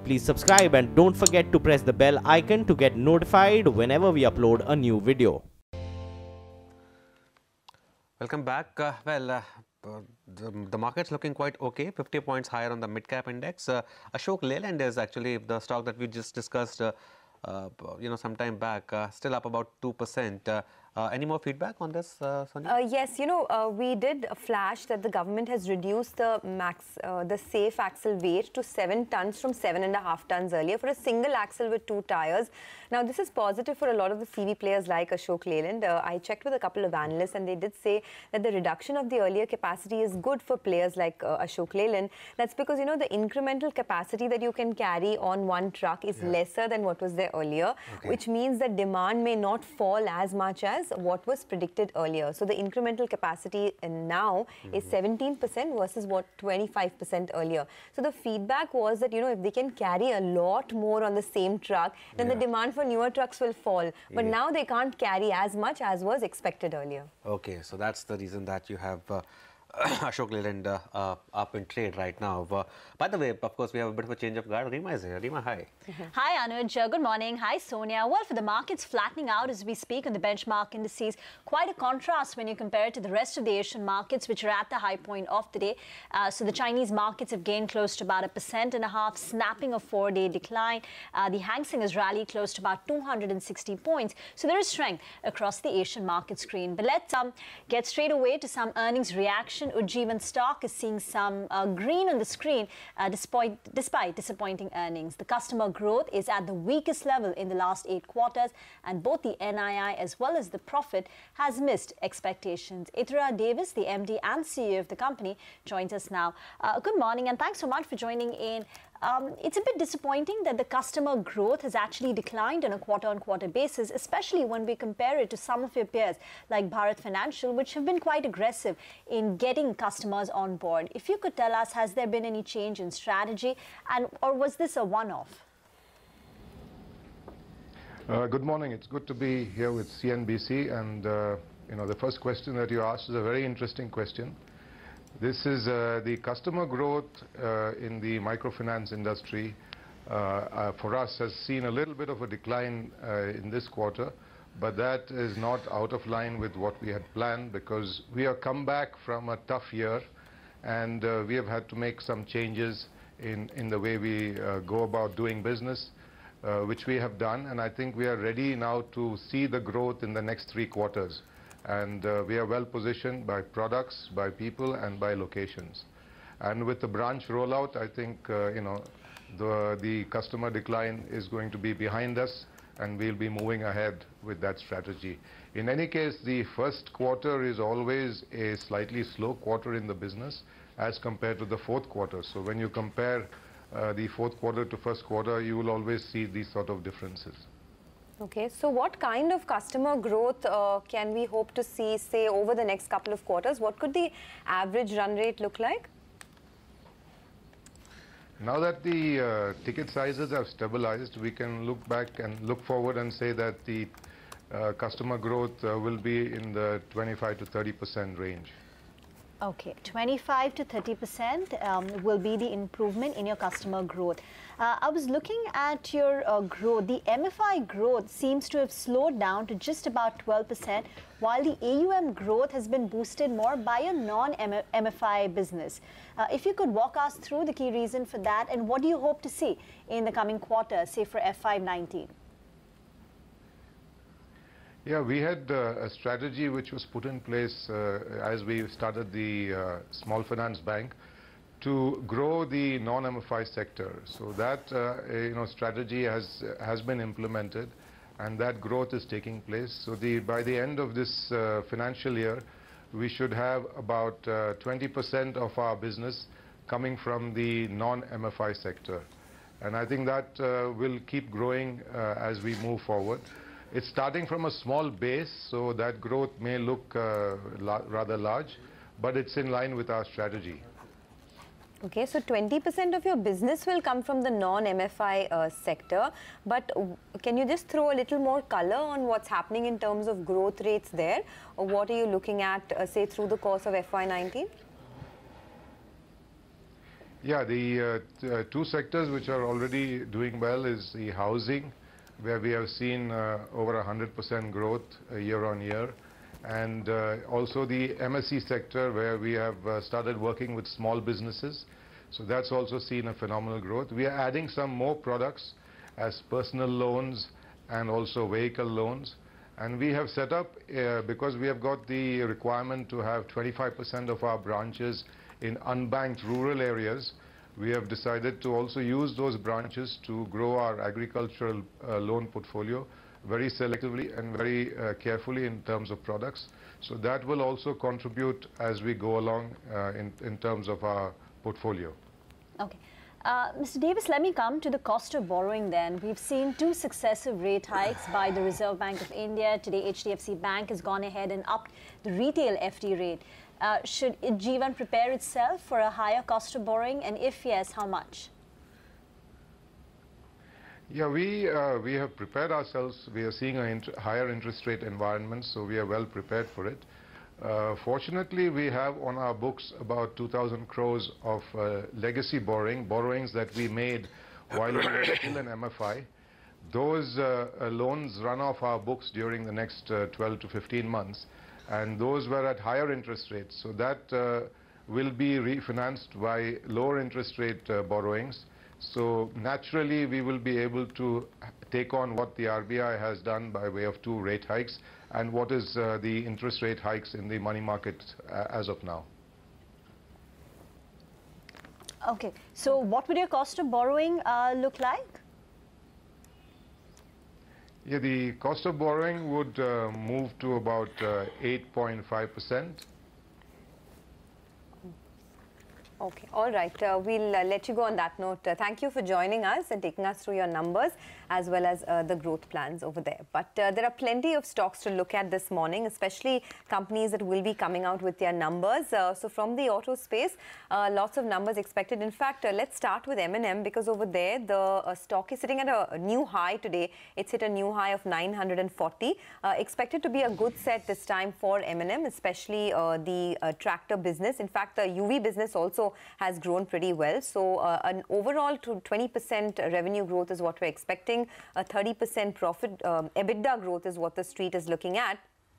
please subscribe and don't forget to press the bell icon to get notified whenever we upload a new video. Welcome back. The market's looking quite okay, 50 points higher on the mid-cap index. Ashok Leyland is actually the stock that we just discussed some time back, still up about 2%. Any more feedback on this, Sonia? Yes, we did flash that the government has reduced the safe axle weight to 7 tons from 7.5 tons earlier for a single axle with 2 tires. Now, this is positive for a lot of the CV players like Ashok Leyland. I checked with a couple of analysts and they did say that the reduction of the earlier capacity is good for players like Ashok Leyland. That's because, the incremental capacity that you can carry on one truck is lesser than what was there earlier, which means that demand may not fall as much as what was predicted earlier. So the incremental capacity now is 17% versus what 25% earlier. So the feedback was that, if they can carry a lot more on the same truck, then the demand for newer trucks will fall. But now they can't carry as much as was expected earlier. Okay, so that's the reason that you have Ashok Leyland up in trade right now. By the way, of course, we have a bit of a change of guard. Rima is here. Rima, hi. Hi, Anuj. Good morning. Hi, Sonia. Well, for the markets flattening out as we speak on the benchmark indices, quite a contrast when you compare it to the rest of the Asian markets, which are at the high point of the day. So the Chinese markets have gained close to about 1.5%, snapping a 4-day decline. The Hang Seng has rallied close to about 260 points. So there is strength across the Asian market screen. But let's get straight away to some earnings reaction. Ujjivan stock is seeing some green on the screen despite disappointing earnings. The customer growth is at the weakest level in the last 8 quarters, and both the NII as well as the profit has missed expectations. Ithra Davis, the MD and CEO of the company, joins us now. Good morning and thanks so much for joining in. It's a bit disappointing that the customer growth has actually declined on a quarter-on-quarter basis, especially when we compare it to some of your peers like Bharat Financial, which have been quite aggressive in getting customers on board. If you could tell us, has there been any change in strategy, or was this a one-off? Good morning. It's good to be here with CNBC, and the first question that you asked is a very interesting question. This is the customer growth in the microfinance industry for us has seen a little bit of a decline in this quarter, but that is not out of line with what we had planned, because we have come back from a tough year and we have had to make some changes in the way we go about doing business, which we have done, and I think we are ready now to see the growth in the next 3 quarters. And we are well positioned by products, by people and by locations. And with the branch rollout, I think the customer decline is going to be behind us, and we'll be moving ahead with that strategy. In any case, the first quarter is always a slightly slow quarter in the business as compared to the fourth quarter. So when you compare the fourth quarter to first quarter, you will always see these sort of differences. Okay, so what kind of customer growth can we hope to see, say, over the next couple of quarters? What could the average run rate look like? Now that the ticket sizes have stabilized, we can look back and look forward and say that the customer growth will be in the 25 to 30% range. Okay, 25 to 30% will be the improvement in your customer growth. I was looking at your growth. The MFI growth seems to have slowed down to just about 12%, while the AUM growth has been boosted more by a non-MFI business. If you could walk us through the key reason for that, and what do you hope to see in the coming quarter, say for FY19? Yeah, we had a strategy which was put in place as we started the small finance bank to grow the non-MFI sector. So that strategy has been implemented, and that growth is taking place. So by the end of this financial year, we should have about 20% of our business coming from the non-MFI sector, and I think that will keep growing as we move forward. It's starting from a small base, so that growth may look rather large, but it's in line with our strategy. Okay, so 20% of your business will come from the non-MFI sector, but can you just throw a little more color on what's happening in terms of growth rates there, or what are you looking at, say, through the course of FY19? Yeah, the two sectors which are already doing well is the housing, where we have seen over 100% growth year on year, and also the MSE sector, where we have started working with small businesses. So that's also seen a phenomenal growth. We are adding some more products as personal loans and also vehicle loans. And we have set up, because we have got the requirement to have 25% of our branches in unbanked rural areas, we have decided to also use those branches to grow our agricultural loan portfolio very selectively and very carefully in terms of products. So that will also contribute as we go along in terms of our portfolio. Okay. Mr. Davis, let me come to the cost of borrowing then. We've seen two successive rate hikes by the Reserve Bank of India. Today, HDFC Bank has gone ahead and upped the retail FD rate. Should Ujjivan prepare itself for a higher cost of borrowing, and if yes, how much? Yeah, we have prepared ourselves. We are seeing a higher interest rate environment, so we are well prepared for it. Fortunately, we have on our books about 2,000 crores of legacy borrowings that we made while we were still in MFI. Those loans run off our books during the next 12 to 15 months, and those were at higher interest rates. So that will be refinanced by lower interest rate borrowings. So naturally, we will be able to take on what the RBI has done by way of 2 rate hikes and what is the interest rate hikes in the money market as of now. Okay, so what would your cost of borrowing look like? Yeah, the cost of borrowing would move to about 8.5%. Okay, all right. We'll let you go on that note. Thank you for joining us and taking us through your numbers as well as the growth plans over there. But there are plenty of stocks to look at this morning, especially companies that will be coming out with their numbers. So from the auto space, lots of numbers expected. In fact, let's start with M&M, because over there the stock is sitting at a new high today. It's hit a new high of 940. Expected to be a good set this time for M&M, especially the tractor business. In fact, the UV business also has grown pretty well. So an overall 20% revenue growth is what we're expecting. A 30% profit EBITDA growth is what the street is looking at.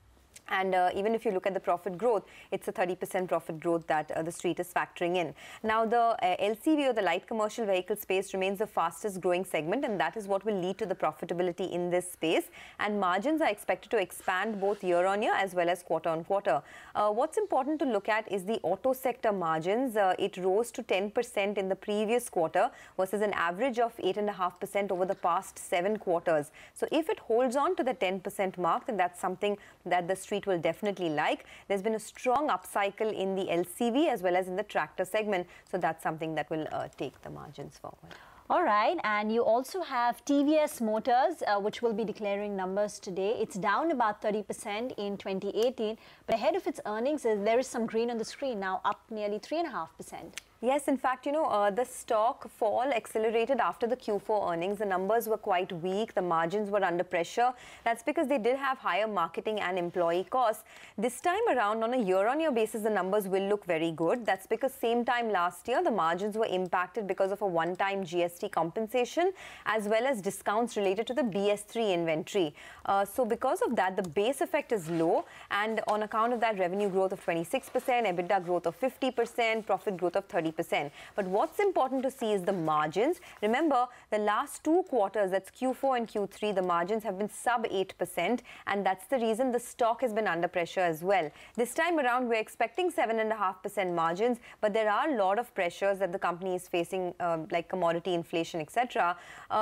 And even if you look at the profit growth, it's a 30% profit growth that the street is factoring in. Now, the LCV, or the light commercial vehicle space, remains the fastest growing segment, and that is what will lead to the profitability in this space. And margins are expected to expand both year on year as well as quarter on quarter. What's important to look at is the auto sector margins. It rose to 10% in the previous quarter versus an average of 8.5% over the past 7 quarters. So if it holds on to the 10% mark, then that's something that the street will definitely like. There's been a strong upcycle in the LCV as well as in the tractor segment, so that's something that will take the margins forward. All right, and you also have TVS Motors, which will be declaring numbers today. It's down about 30% in 2018, but ahead of its earnings, there is some green on the screen, now up nearly 3.5%. Yes, in fact, you know, the stock fall accelerated after the Q4 earnings. The numbers were quite weak. The margins were under pressure. That's because they did have higher marketing and employee costs. This time around, on a year-on-year basis, the numbers will look very good. That's because same time last year, the margins were impacted because of a one-time GST compensation as well as discounts related to the BS3 inventory. So because of that, the base effect is low, and on account of that, revenue growth of 26%, EBITDA growth of 50%, profit growth of 30%. But what's important to see is the margins. Remember, the last 2 quarters, that's Q4 and Q3, the margins have been sub 8%, and that's the reason the stock has been under pressure as well. This time around, we're expecting 7.5% margins, but there are a lot of pressures that the company is facing, like commodity inflation, etc.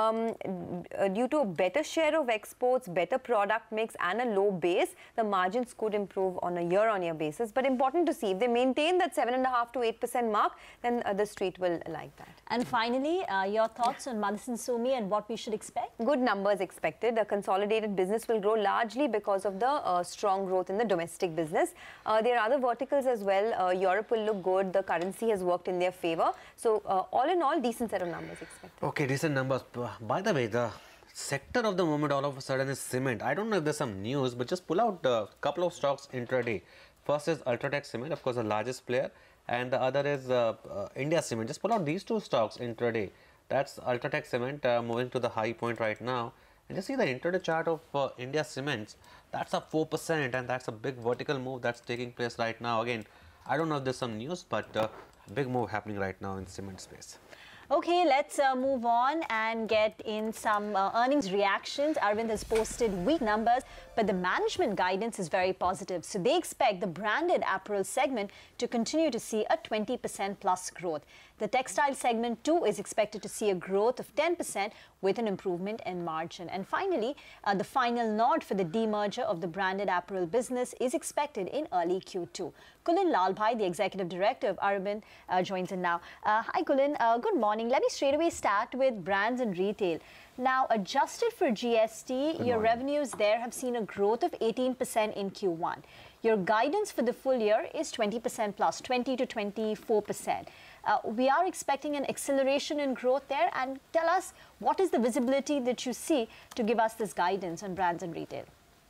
Due to a better share of exports, better product mix, and a low base, the margins could improve on a year-on-year basis. But important to see, if they maintain that 7.5 to 8% mark, then the street will like that. And finally, your thoughts on Motherson Sumi and what we should expect? Good numbers expected. The consolidated business will grow largely because of the strong growth in the domestic business. There are other verticals as well. Europe will look good. The currency has worked in their favor. So all in all, decent set of numbers expected. Okay, decent numbers. By the way, the sector of the moment all of a sudden is cement. I don't know if there's some news, but just pull out a couple of stocks intraday. First is Ultratech Cement, of course, the largest player, and the other is India Cement. Just pull out these two stocks intraday. That's Ultratech Cement moving to the high point right now. And just see the intraday chart of India Cements. That's up 4%, and that's a big vertical move that's taking place right now. Again, I don't know if there's some news, but big move happening right now in cement space. Okay, let's move on and get in some earnings reactions. Arvind has posted weak numbers, but the management guidance is very positive. So they expect the branded apparel segment to continue to see a 20% plus growth. The textile segment too is expected to see a growth of 10% with an improvement in margin. And finally, the final nod for the demerger of the branded apparel business is expected in early Q2. Kulin Lalbhai, the Executive Director of Arvind, joins in now. Hi Kulin, good morning. Let me straight away start with brands and retail. Now, adjusted for GST, your revenues there have seen a growth of 18% in Q1. Your guidance for the full year is 20% plus, 20 to 24%. We are expecting an acceleration in growth there, and tell us what is the visibility that you see to give us this guidance on brands and retail.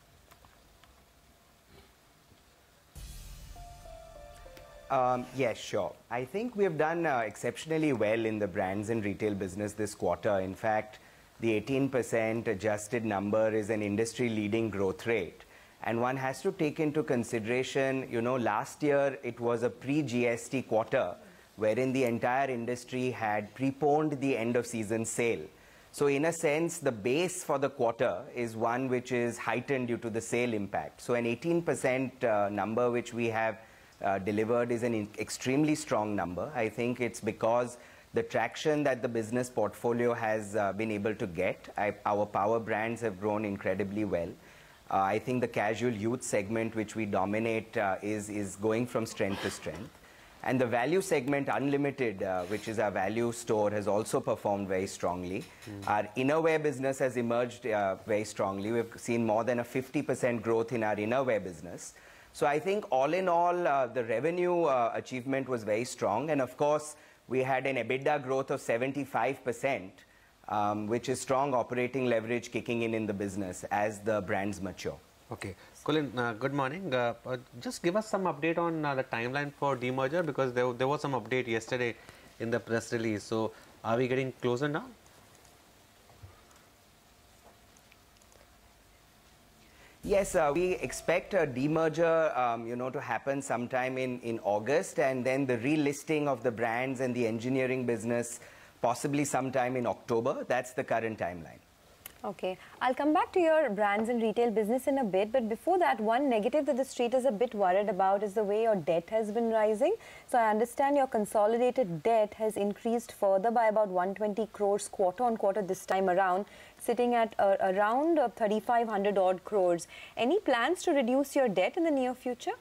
Yes, sure. I think we have done exceptionally well in the brands and retail business this quarter. In fact, the 18% adjusted number is an industry-leading growth rate. And one has to take into consideration, you know, last year it was a pre-GST quarter wherein the entire industry had preponed the end-of-season sale. So in a sense, the base for the quarter is one which is heightened due to the sale impact. So an 18% number which we have delivered is an extremely strong number. I think it's because the traction that the business portfolio has been able to get. Our power brands have grown incredibly well. I think the casual youth segment, which we dominate, is going from strength to strength. And the value segment, Unlimited, which is our value store, has also performed very strongly. Our innerwear business has emerged very strongly. We've seen more than a 50% growth in our innerwear business. So I think all in all, the revenue achievement was very strong. And of course, we had an EBITDA growth of 75%, which is strong operating leverage kicking in the business as the brands mature. Okay. Kulin, good morning. Just give us some update on the timeline for demerger, because there was some update yesterday in the press release. So are we getting closer now? Yes, we expect a demerger, to happen sometime in August, and then the relisting of the brands and the engineering business possibly sometime in October. That's the current timeline. Okay, I'll come back to your brands and retail business in a bit, but before that, one negative that the street is a bit worried about is the way your debt has been rising. So I understand your consolidated debt has increased further by about 120 crores quarter on quarter this time around, sitting at around 3,500 odd crores. Any plans to reduce your debt in the near future?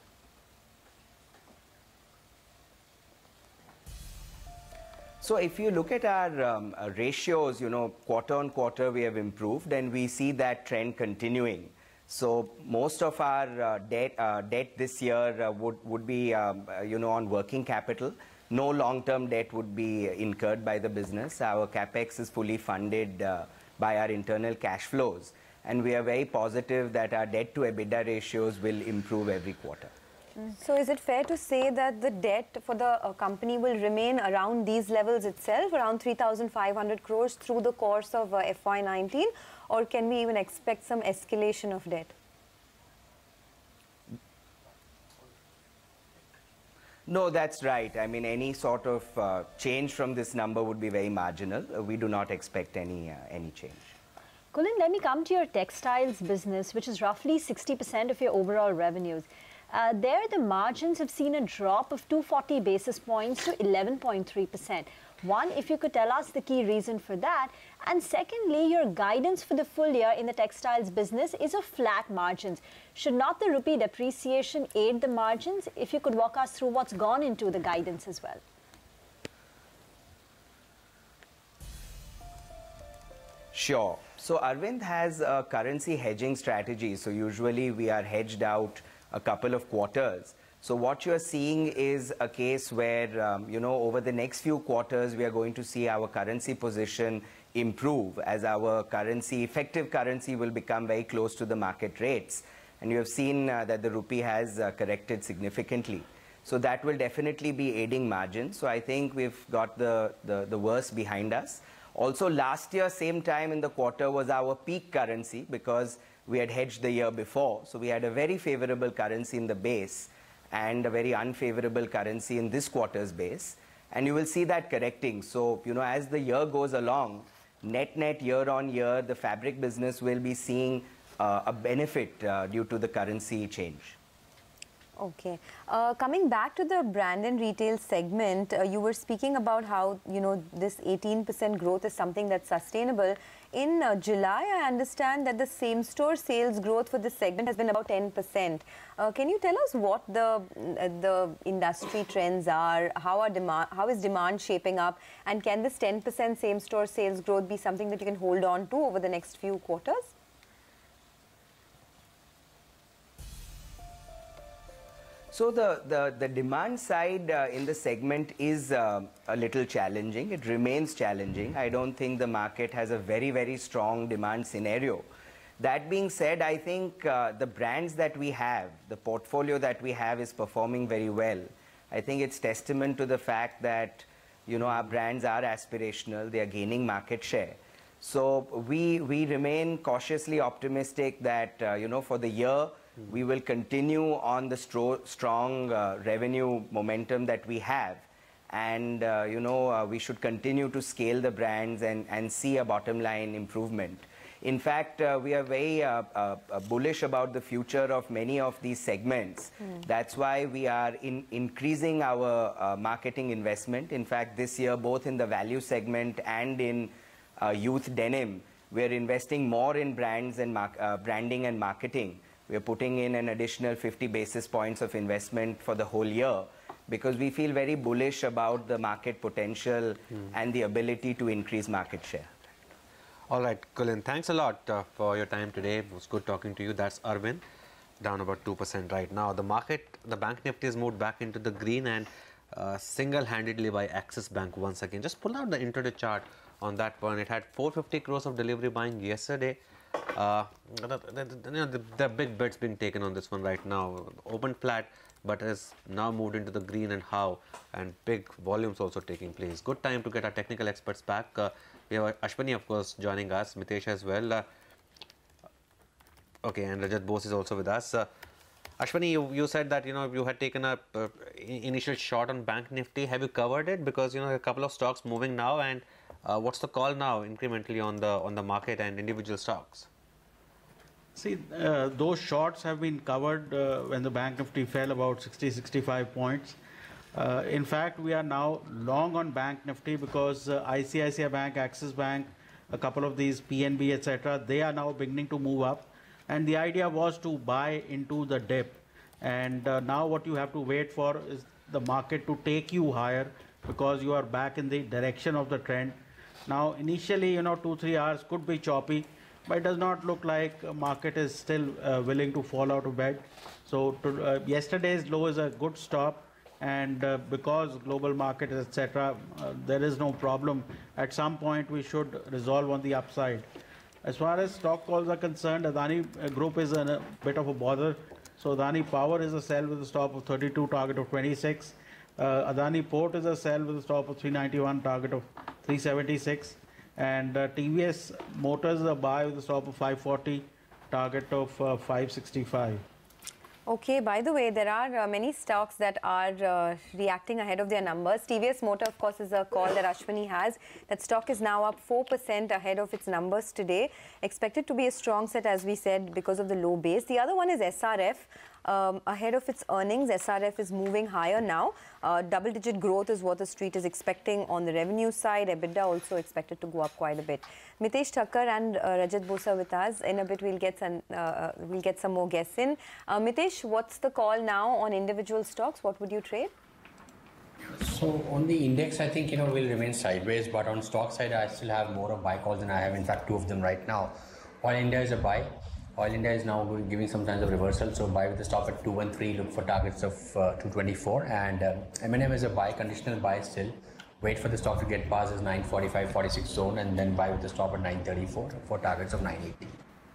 So if you look at our ratios, quarter on quarter we have improved, and we see that trend continuing. So most of our debt this year would be, on working capital. No long-term debt would be incurred by the business. Our capex is fully funded by our internal cash flows, and we are very positive that our debt to EBITDA ratios will improve every quarter. So is it fair to say that the debt for the company will remain around these levels itself, around 3,500 crores through the course of FY19, or can we even expect some escalation of debt? No, that's right. I mean, any sort of change from this number would be very marginal. We do not expect any change. Kulin, let me come to your textiles business, which is roughly 60% of your overall revenues. There, the margins have seen a drop of 240 basis points to 11.3%. One, if you could tell us the key reason for that. And secondly, your guidance for the full year in the textiles business is of flat margins. Should not the rupee depreciation aid the margins? If you could walk us through what's gone into the guidance as well. Sure. So Arvind has a currency hedging strategy. So usually we are hedged out a couple of quarters. So what you're seeing is a case where, over the next few quarters, we are going to see our currency position improve as our effective currency will become very close to the market rates. And you have seen that the rupee has corrected significantly. So that will definitely be aiding margins. So I think we've got the worst behind us. Also, last year, same time in the quarter was our peak currency because we had hedged the year before. So we had a very favorable currency in the base and a very unfavorable currency in this quarter's base. And you will see that correcting. So, you know, as the year goes along, net year on year, the fabric business will be seeing a benefit due to the currency change. Okay. Coming back to the brand and retail segment, you were speaking about how, you know, this 18% growth is something that's sustainable. In July, I understand that the same-store sales growth for this segment has been about 10%. Can you tell us what the industry trends are? How is demand shaping up? And can this 10% same-store sales growth be something that you can hold on to over the next few quarters? So the demand side in the segment is a little challenging. It remains challenging. I don't think the market has a very strong demand scenario. That being said, I think the brands that we have, the portfolio that we have is performing very well. I think it's testament to the fact that, you know, our brands are aspirational. They are gaining market share. So we remain cautiously optimistic that, you know, for the year, we will continue on the strong revenue momentum that we have. And, you know, we should continue to scale the brands and see a bottom line improvement. In fact, we are very bullish about the future of many of these segments. That's why we are increasing our marketing investment. In fact, this year, both in the value segment and in youth denim, we're investing more in brands and branding and marketing. We're putting in an additional 50 basis points of investment for the whole year because we feel very bullish about the market potential and the ability to increase market share. All right, Kulin, thanks a lot for your time today. It was good talking to you. That's Arvind, down about 2% right now. The market, the bank nifty has moved back into the green and single-handedly by Axis Bank once again. Just pull out the intraday chart on that one. It had 450 crores of delivery buying yesterday. There are big bets being taken on this one right now. Open flat, but has now moved into the green and how, and big volumes also taking place. Good time to get our technical experts back. We have Ashwani, of course, joining us, Mitesh as well. Okay, and Rajat Bose is also with us. Ashwani, you said that, you know, you had taken a initial shot on Bank Nifty. Have you covered it? Because, you know, a couple of stocks moving now, and what's the call now incrementally on the market and individual stocks? See, those shorts have been covered when the Bank Nifty fell about 60-65 points. In fact, we are now long on Bank Nifty because ICICI Bank, Axis Bank, a couple of these PNB, etc., they are now beginning to move up. And the idea was to buy into the dip. And now what you have to wait for is the market to take you higher because you are back in the direction of the trend. Now, initially, you know, 2-3 hours could be choppy, but it does not look like market is still willing to fall out of bed. So yesterday's low is a good stop, and because global market, etc., there is no problem. At some point, we should resolve on the upside. As far as stock calls are concerned, Adani Group is in a bit of a bother. So Adani Power is a sell with a stop of 32, target of 26. Adani Port is a sell with a stop of 391, target of 376. And TVS Motors is a buy with a stop of 540, target of 565. Okay, by the way, there are many stocks that are reacting ahead of their numbers. TVS Motor, of course, is a call that Ashwani has. That stock is now up 4% ahead of its numbers today. Expected to be a strong set, as we said, because of the low base. The other one is SRF. Ahead of its earnings, SRF is moving higher now. Double-digit growth is what the street is expecting on the revenue side. EBITDA also expected to go up quite a bit. Mitesh Thakkar and Rajat Bose are with us. In a bit, we'll get some more guests in. Mitesh, what's the call now on individual stocks? What would you trade? So on the index, I think, we'll remain sideways. But on stock side, I still have more of buy calls than I have. In fact, 2 of them right now. Oil India is a buy. Oil India is now giving some signs of reversal, so buy with the stop at 213, look for targets of 224, and M&M is a buy, conditional buy still. Wait for the stock to get past this 945-46 zone and then buy with the stop at 934 for targets of 980.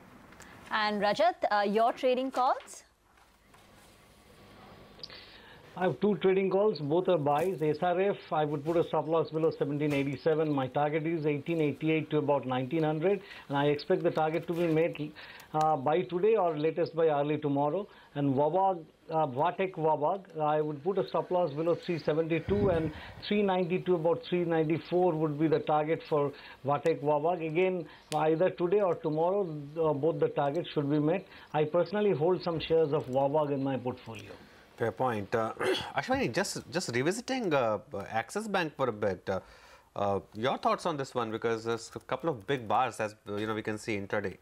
And Rajat, your trading calls? I have two trading calls, both are buys. SRF, I would put a stop loss below 1787. My target is 1888 to about 1900, and I expect the target to be made by today or latest by early tomorrow. And Wabag, Vatek Wabag, I would put a stop loss below 372, and 390 to about 394 would be the target for Vatek Wabag. Again, either today or tomorrow, both the targets should be met. I personally hold some shares of Wabag in my portfolio. Fair point. Ashwani, just revisiting Axis Bank for a bit. Your thoughts on this one, because there's a couple of big bars, as we can see intraday.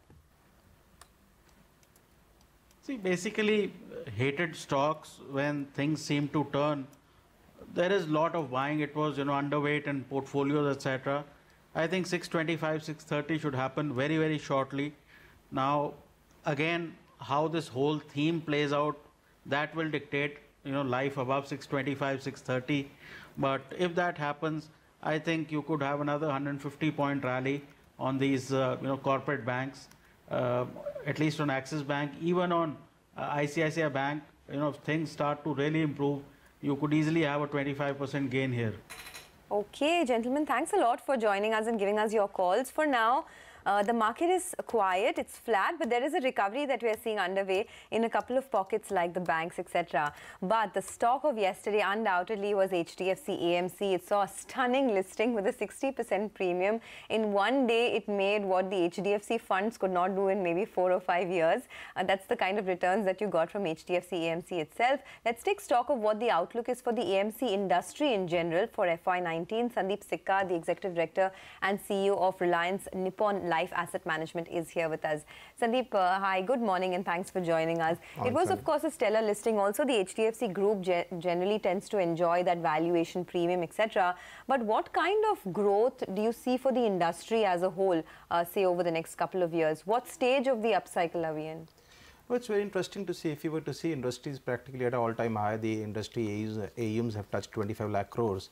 See, basically, hated stocks, when things seem to turn, there is a lot of buying. It was underweight in portfolios, etc. I think 625, 630 should happen very, very shortly. Now, again, how this whole theme plays out, that will dictate life above 625, 630. But if that happens, I think you could have another 150-point rally on these corporate banks, at least on Axis Bank. Even on ICICI Bank, if things start to really improve, you could easily have a 25% gain here. Okay, gentlemen, thanks a lot for joining us and giving us your calls. For now, the market is quiet, it's flat, but there is a recovery that we are seeing underway in a couple of pockets like the banks, etc. But the stock of yesterday undoubtedly was HDFC AMC. It saw a stunning listing with a 60% premium. In one day, it made what the HDFC funds could not do in maybe 4 or 5 years. That's the kind of returns that you got from HDFC AMC itself. Let's take stock of what the outlook is for the AMC industry in general for FY19. Sandeep Sikka, the Executive Director and CEO of Reliance Nippon Life Asset Management, is here with us. Sandeep, hi, good morning and thanks for joining us. It was, of course, a stellar listing. Also, the HDFC group generally tends to enjoy that valuation premium, etc. But what kind of growth do you see for the industry as a whole, say, over the next couple of years? What stage of the upcycle are we in? Well, it's very interesting to see. If you were to see, industry is practically at an all-time high. The industry AUMs have touched 25 lakh crores.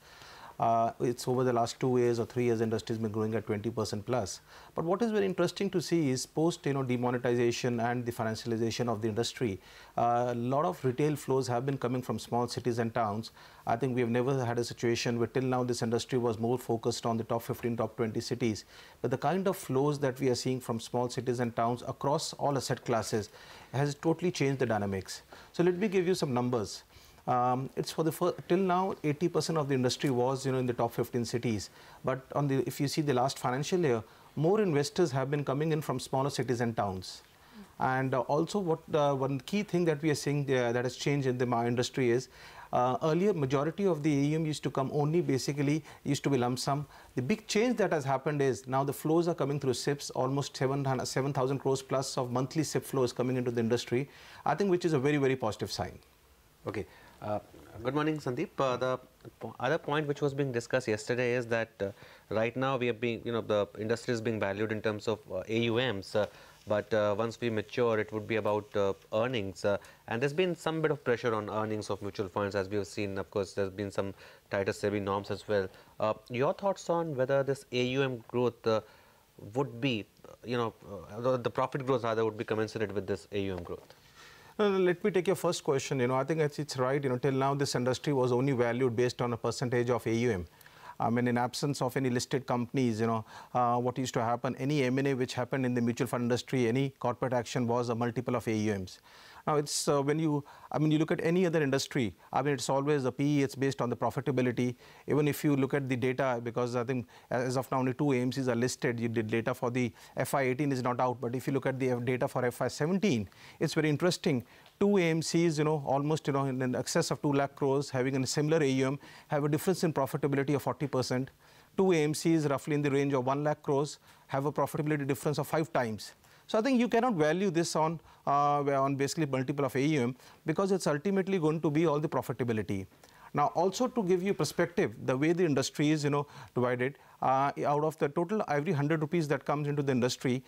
It's over the last 2 years or 3 years, industry has been growing at 20% plus. But what is very interesting to see is post demonetization and the financialization of the industry, a lot of retail flows have been coming from small cities and towns. I think we have never had a situation where till now this industry was more focused on the top 15, top 20 cities. But the kind of flows that we are seeing from small cities and towns across all asset classes has totally changed the dynamics. So let me give you some numbers. It's for the till now 80% of the industry was in the top 15 cities, but if you see the last financial year, more investors have been coming in from smaller cities and towns. And also one key thing that we are seeing that has changed in the industry is earlier majority of the AUM used to come only used to be lump sum. The big change that has happened is now the flows are coming through SIPs, almost 7,000 crores plus of monthly SIP flows coming into the industry, I think, which is a very, very positive sign. Okay. Good morning, Sandeep. The other point which was being discussed yesterday is that right now we are being, the industry is being valued in terms of AUMs, but once we mature, it would be about earnings. And there's been some bit of pressure on earnings of mutual funds, as we have seen. Of course, there's been some tighter SEBI norms as well. Your thoughts on whether this AUM growth would be, the profit growth rather would be commensurate with this AUM growth? Let me take your first question. I think it's right. Till now this industry was only valued based on a percentage of AUM. I mean, in absence of any listed companies, what used to happen, any M&A which happened in the mutual fund industry, any corporate action was a multiple of AUMs. Now, it's when you look at any other industry, it's always a PE, it's based on the profitability. Even if you look at the data, because I think as of now only 2 AMCs are listed, the data for the FY18 is not out, but if you look at the data for FY17, it's very interesting. 2 AMCs, almost, in excess of 2 lakh crores, having a similar AUM, have a difference in profitability of 40%. 2 AMCs, roughly in the range of 1 lakh crores, have a profitability difference of 5 times. So I think you cannot value this on basically multiple of AUM, because it's ultimately going to be all the profitability. Now, also to give you perspective, the way the industry is, divided, out of the total every 100 rupees that comes into the industry,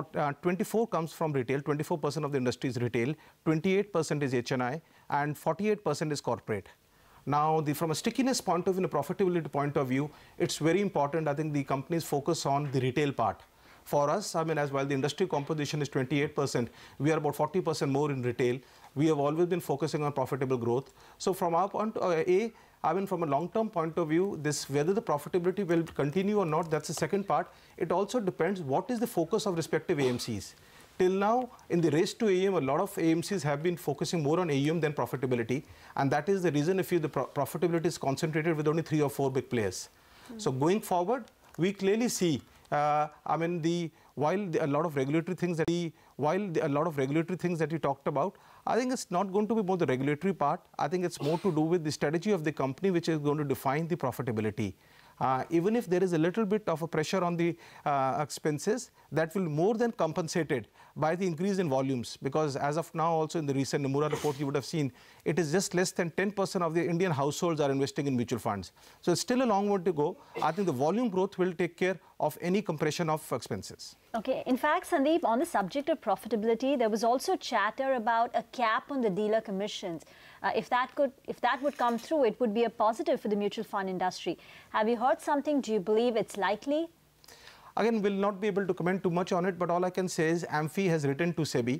24 comes from retail, 24% of the industry is retail, 28% is HNI, and 48% is corporate. Now, from a stickiness point of view, and a profitability point of view, it's very important. I think the companies focus on the retail part. For us, as while the industry composition is 28%, we are about 40% more in retail. We have always been focusing on profitable growth. So from our point from a long-term point of view, whether the profitability will continue or not, that's the second part. It also depends what is the focus of respective AMCs. Till now, in the race to AUM, a lot of AMCs have been focusing more on AUM than profitability, and that is the reason if the profitability is concentrated with only 3 or 4 big players. So going forward, we clearly see, while a lot of regulatory things that you talked about, I think it's not going to be more the regulatory part. I think it's more to do with the strategy of the company, which is going to define the profitability. Even if there is a little bit of a pressure on the expenses, that will more than compensated by the increase in volumes, because as of now also in the recent Nomura report you would have seen, it is just less than 10% of the Indian households are investing in mutual funds. So it's still a long way to go. I think the volume growth will take care of any compression of expenses. Okay. In fact, Sandeep, on the subject of profitability, there was also chatter about a cap on the dealer commissions. If that would come through, it would be a positive for the mutual fund industry. Have you heard something? Do you believe it's likely? Again, we'll not be able to comment too much on it, but all I can say is AMFI has written to SEBI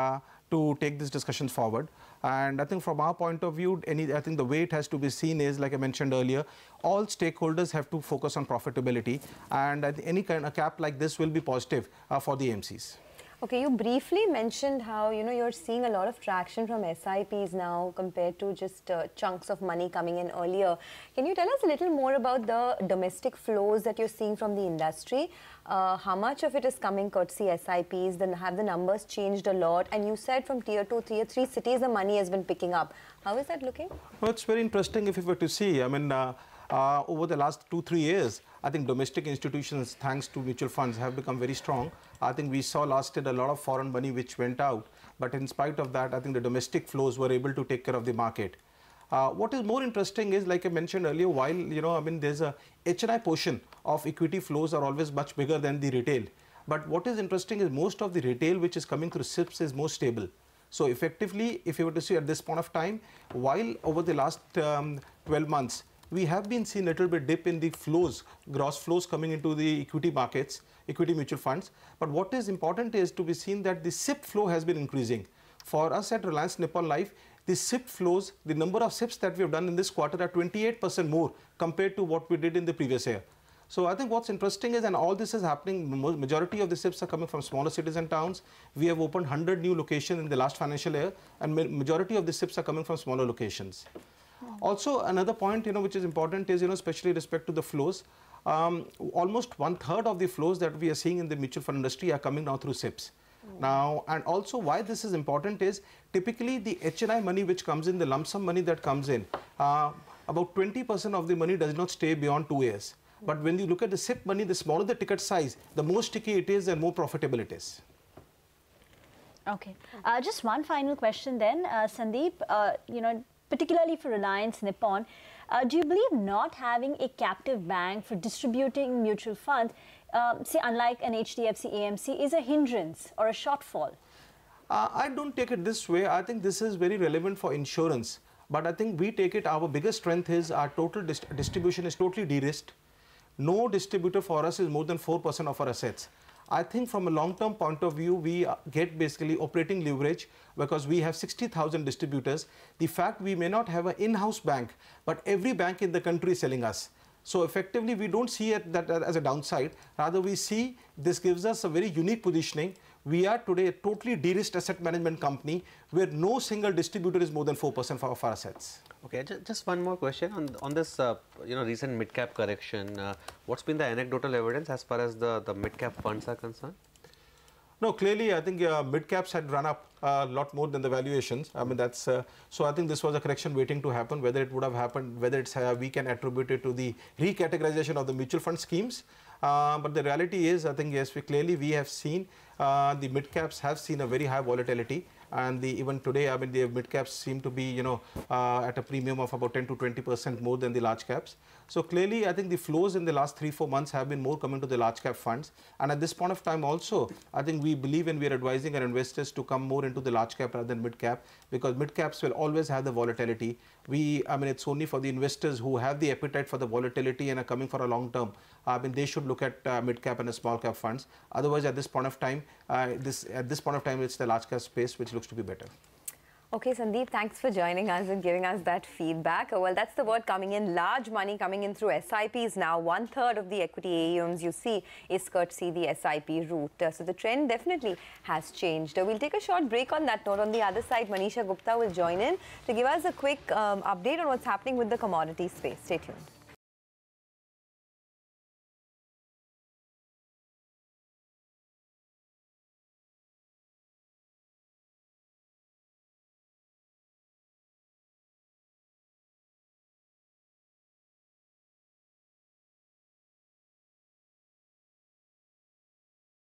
to take these discussions forward. And I think from our point of view, I think the way it has to be seen is, like I mentioned earlier, all stakeholders have to focus on profitability, and I think any kind of cap like this will be positive for the AMCs. Okay, you briefly mentioned how, you're seeing a lot of traction from SIPs now compared to just chunks of money coming in earlier. Can you tell us a little more about the domestic flows that you're seeing from the industry? How much of it is coming courtesy SIPs? Then have the numbers changed a lot? And you said from tier 2, tier 3 cities, the money has been picking up. How is that looking? Well, it's very interesting if you were to see. Over the last 2-3 years, I think domestic institutions, thanks to mutual funds, have become very strong. I think we saw last year a lot of foreign money which went out. But in spite of that, I think the domestic flows were able to take care of the market. What is more interesting is, like I mentioned earlier, while, there's a HNI portion of equity flows are always much bigger than the retail. But what is interesting is most of the retail which is coming through SIPs is more stable. So effectively, if you were to see at this point of time, while over the last 12 months, we have been seeing a little bit dip in the flows, gross flows coming into the equity markets, equity mutual funds. But what is important is to be seen that the SIP flow has been increasing. For us at Reliance Nippon Life, the SIP flows, the number of SIPs that we have done in this quarter are 28% more compared to what we did in the previous year. So I think what's interesting is, and all this is happening, majority of the SIPs are coming from smaller cities and towns. We have opened 100 new locations in the last financial year, and majority of the SIPs are coming from smaller locations. Also, another point, which is important is, especially respect to the flows, almost 1/3 of the flows that we are seeing in the mutual fund industry are coming now through SIPs. Now, and also why this is important is, typically the HNI money which comes in, the lump sum money that comes in, about 20% of the money does not stay beyond 2 years. But when you look at the SIP money, the smaller the ticket size, the more sticky it is and more profitable it is. Okay. Just one final question then, Sandeep, particularly for Reliance Nippon, do you believe not having a captive bank for distributing mutual funds, say unlike an HDFC AMC, is a hindrance or a shortfall? I don't take it this way. I think this is very relevant for insurance. But I think we take it, our biggest strength is our total distribution is totally de-risked. No distributor for us is more than 4% of our assets. I think from a long-term point of view, we get basically operating leverage because we have 60,000 distributors. The fact we may not have an in-house bank, but every bank in the country is selling us. So effectively, we don't see that as a downside. Rather, we see this gives us a very unique positioning. We are today a totally de-risked asset management company where no single distributor is more than 4% of our assets. Okay, just one more question on this, recent mid-cap correction. What's been the anecdotal evidence as far as the mid-cap funds are concerned? No, clearly, I think mid-caps had run up a lot more than the valuations. I mean, that's so I think this was a correction waiting to happen. Whether it would have happened, whether it's we can attribute it to the recategorization of the mutual fund schemes. But the reality is, I think, yes, we have seen the mid-caps have seen a very high volatility. And even today, I mean, the mid-caps seem to be, at a premium of about 10 to 20% more than the large caps. So clearly, I think the flows in the last 3-4 months have been more coming to the large cap funds. And at this point of time also, I think we believe and we are advising our investors to come more into the large cap rather than mid-cap, because mid-caps will always have the volatility. I mean, it's only for the investors who have the appetite for the volatility and are coming for a long term. I mean, they should look at mid-cap and small cap funds. Otherwise, at this point of time, it's the large cap space which looks to be better. Okay, Sandeep, thanks for joining us and giving us that feedback. Well, that's the word coming in. Large money coming in through SIPs now. 1/3 of the equity AUMs you see is courtesy the SIP route. So the trend definitely has changed. We'll take a short break on that note. On the other side, Manisha Gupta will join in to give us a quick update on what's happening with the commodity space. Stay tuned.